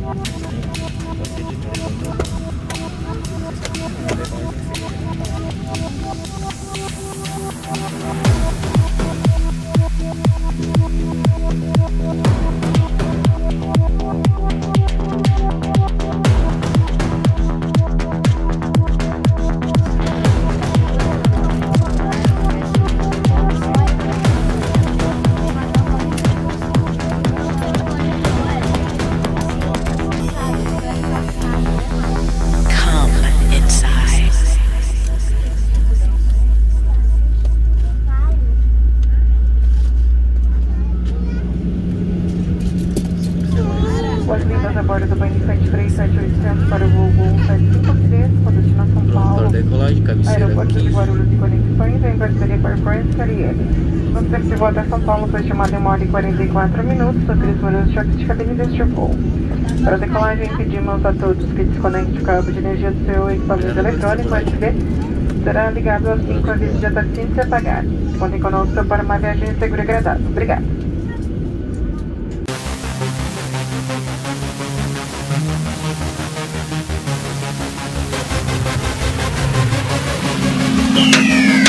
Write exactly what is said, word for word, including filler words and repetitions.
Boas-vindas a bordo do Boeing sete três sete oitocentos para o voo sete cinco três, com destino a São Paulo, Decolagem, cabeceira Aeroporto quinze. de Guarulhos e conexões, Embarque, Aeroporto, Caribe. Nosso tempo de volta a São Paulo foi estimado em uma hora e quarenta e quatro minutos, só três minutos de choque de cabine deste voo. Para a decolagem, pedimos a todos que desconectem o cabo de energia do seu equipamento eletrônico U S B. Será ligado assim que o aviso de ataque se apagar. Contem conosco para uma viagem segura e agradável. Obrigada. Yeah.